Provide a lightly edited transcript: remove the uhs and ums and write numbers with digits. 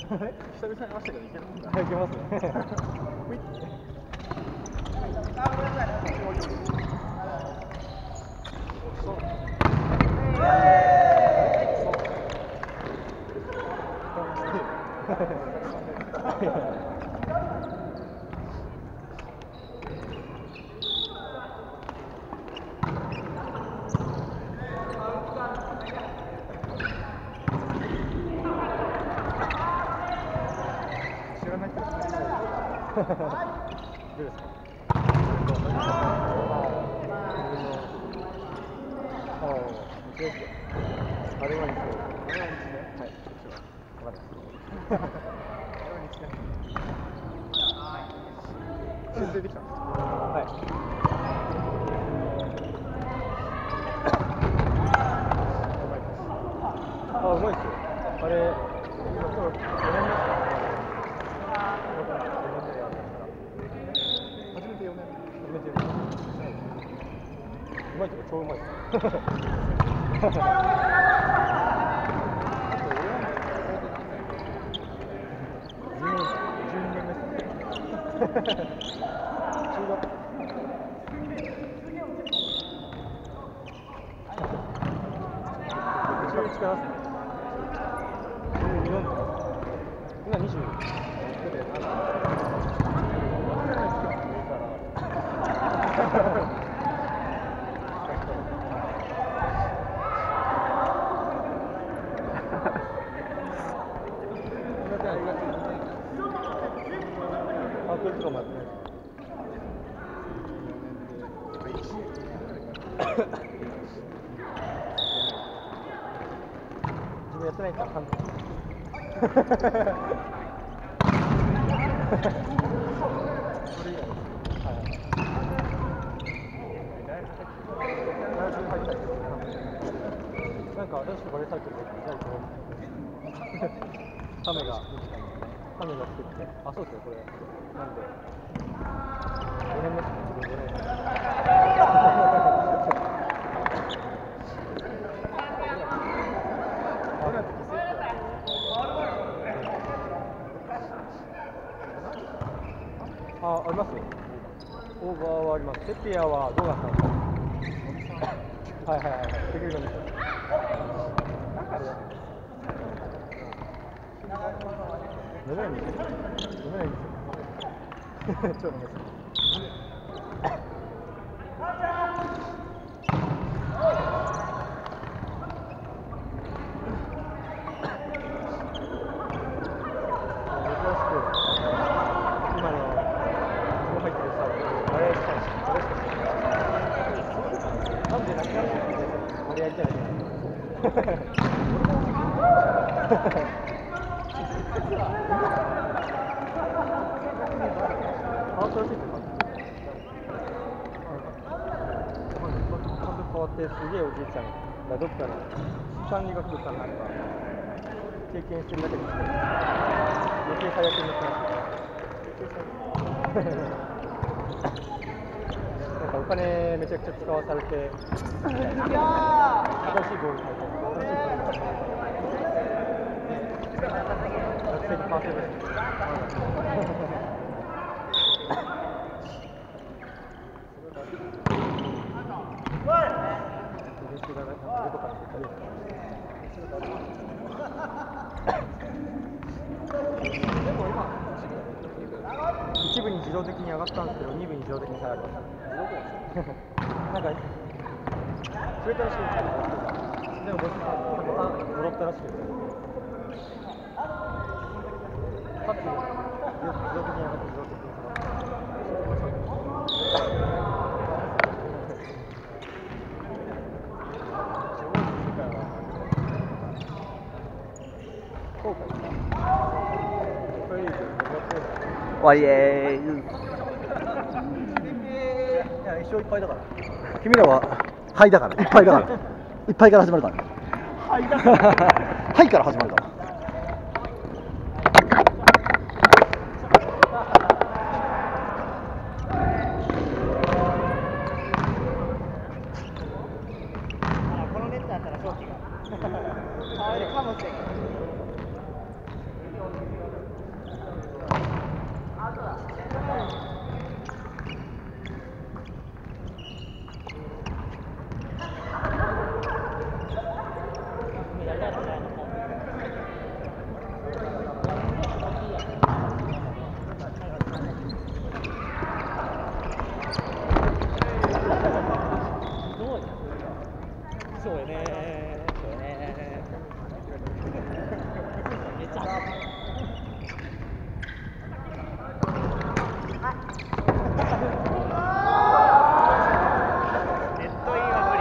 々に会いましたけどいけるんだ。 いけますね。 知らない人ですね。 どうですか？あれは日曜。 あれは日ね。 はい。わかりまあれは日ね。修正できたんですか？ はい。あ、うまいっすよ。あれ、今4年目ですか？ 初めて4年。 初めて4年。うまいとか超うまいっす。12年目ですね。中学。11からですね。12年今20。あ、これとかもやってないです。自分やってないから感じ。 それ以外。 なんか私とバレサークルでカメが作って、あ、そうですよこれなんで5年目ですね、自分5年目。あ、ありますよ。オーバーはあります。セピアはどうなったんですか？はいはいはいはい。できるんですよ。飲めないんですよ。飲めないんですよ。超飲めそう。珍しく今の自分入ってるサーブ、あれしたいし、あれしかしない。なんでなくなるんですよ。あれやりたいだけなんですよ。変わったらしいですよ。監督変わってすげえおじいちゃんがどっかの管理学部かなんか経験してるだけですけど余計最悪になってます。なんかお金めちゃくちゃ使わされて新しいボール買いたい、新しいボール学生に買わせるらしいです。一部に自動的に上がったんですけど、二部に自動的に下がりました。なんか、釣れたらしいですけど、でも、また戻ったらしくて、かつ、自動的に上がって、自動的に下がって。後悔した。これいいですよ。 終わりでーす。 いや、一生いっぱいだから。 君らははいだからいっぱいだからいっぱいから始まるからはいだからはいから始まるから。 このネットだったら勝機が変わるかもしれない。 そうよね。そうよね。めっちゃ。ネットインは無理。